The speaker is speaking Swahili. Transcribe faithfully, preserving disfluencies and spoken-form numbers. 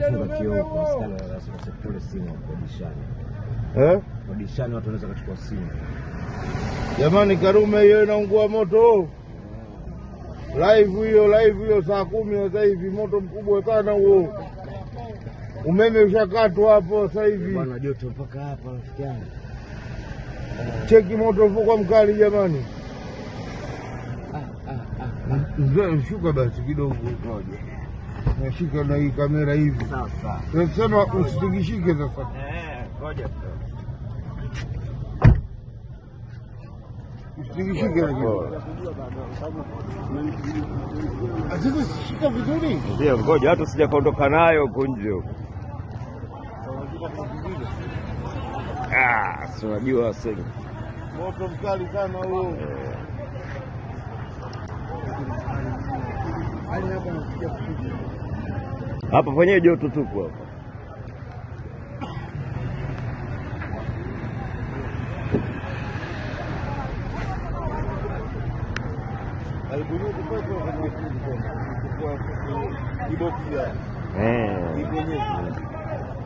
tufunga kioo kwa skala ya sekule simu kodishani. Eh? Kodishani watu wanaweza kuchukua simu. Jamani, Karume hiyo inaungua moto. Live hiyo, live hiyo saa kumi sasa hivi, moto mkubwa sana huo. Umeme ushakatwa hapo sasa hivi. Bwana joto mpaka hapa rafiki yangu. Cheki moto uko mkali jamani. Ah ah ah. Mzee shuka basi kidogo ngoja. Nashika na hii kamera hivi. Sawa sawa. Tunasema usitingishike sasa. Eh, ngoja. Usitingishike lakini. Sasa shika vizuri. Ndio ngoja hata sijakaondoka nayo huko nje huko. Ah, si unajua sasa. Moto mkali sana huo. Hapa fanyie joto tupu hapa. Alikuja kutoka kwa kwa kiboksi ya. Eh.